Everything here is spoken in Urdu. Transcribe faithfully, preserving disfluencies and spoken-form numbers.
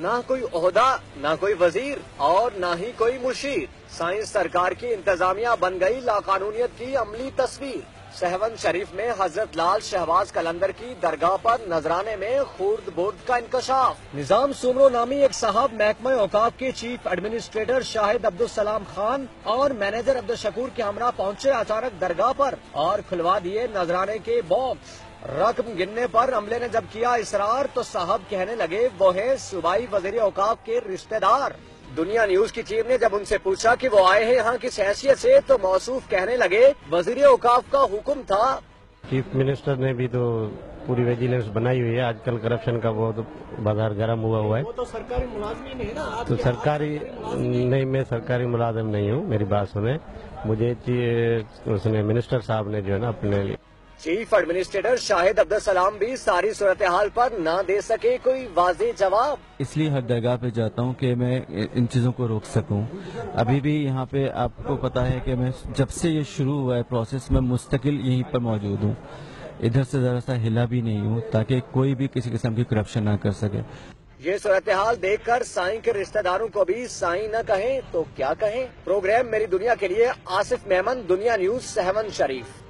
نہ کوئی عہدہ، نہ کوئی وزیر اور نہ ہی کوئی مشیر۔ سائنس سرکار کی انتظامیہ بن گئی لاقانونیت کی عملی تصویر۔ سہون شریف میں حضرت لال شہباز قلندر کی درگاہ پر نذرانے میں خورد برد کا انکشاف۔ نظام سومرو نامی ایک صاحب محکمہ اوقاف کے چیف ایڈمنسٹریٹر شاہد عبدالسلام خان اور مینیجر عبدالشکور کے ہمراہ پہنچے اچانک درگاہ پر اور کھلوا دیے نذرانے کے باکس۔ رقم گننے پر عملے نے جب کیا اصرار تو صاحب کہنے لگے وہ ہے صوبائی وزیر اوقاف کے رشتہ دار۔ دنیا نیوز کی ٹیم نے جب ان سے پوچھا کہ وہ آئے ہیں یہاں کس حیثیت سے تو موصوف کہنے لگے وزیر اوقاف کا حکم تھا۔ چیف منسٹر نے بھی تو پوری ویجیلنس بنائی ہوئی ہے، آج کل کرپشن کا بہت بازار گرم ہوا ہوا ہے۔ وہ تو سرکاری ملازمین ہے نا۔ تو سرکاری نہیں، میں سرکاری ملازم نہیں ہوں، میری بات سنیں۔ مجھے اس نے منسٹر صاحب نے جو ہے نا اپنے چیف ایڈمنسٹریٹر شاہد عبدالسلام بھی ساری صورتحال پر نہ دے سکے کوئی واضح جواب۔ اس لیے ہر درگاہ پہ جاتا ہوں کہ میں ان چیزوں کو روک سکوں۔ ابھی بھی یہاں پہ آپ کو پتا ہے کہ میں جب سے یہ شروع ہوا ہے پروسیس میں مستقل یہیں پر موجود ہوں، ادھر سے ذرا سا ہلا بھی نہیں ہوں تاکہ کوئی بھی کسی قسم کی کرپشن نہ کر سکے۔ یہ صورتحال دیکھ کر سائیں کے رشتہ داروں کو بھی سائیں نہ کہیں تو کیا کہیں۔ پروگرام میری دنیا کے لیے آصف میمن، دنیا نیوز، سہون شریف۔